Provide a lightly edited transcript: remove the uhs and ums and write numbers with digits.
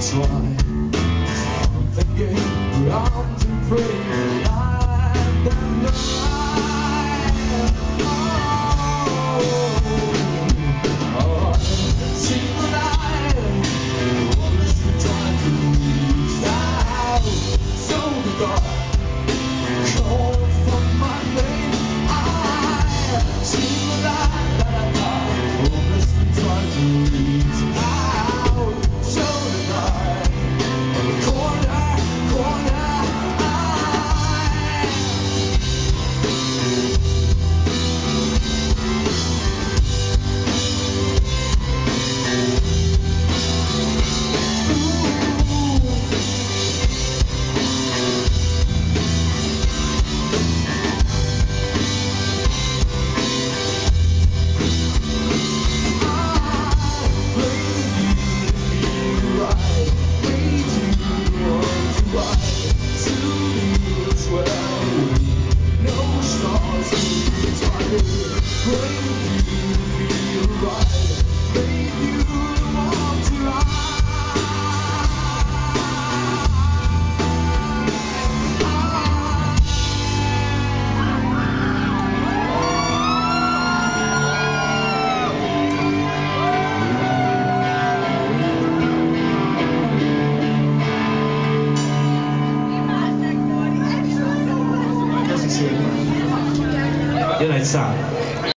That's why I'm thinking around to pray night and night. Oh, it seems that I always try to reach out. So the God called from my name. I seem that I always try to reach out. So the God Jön egy szám.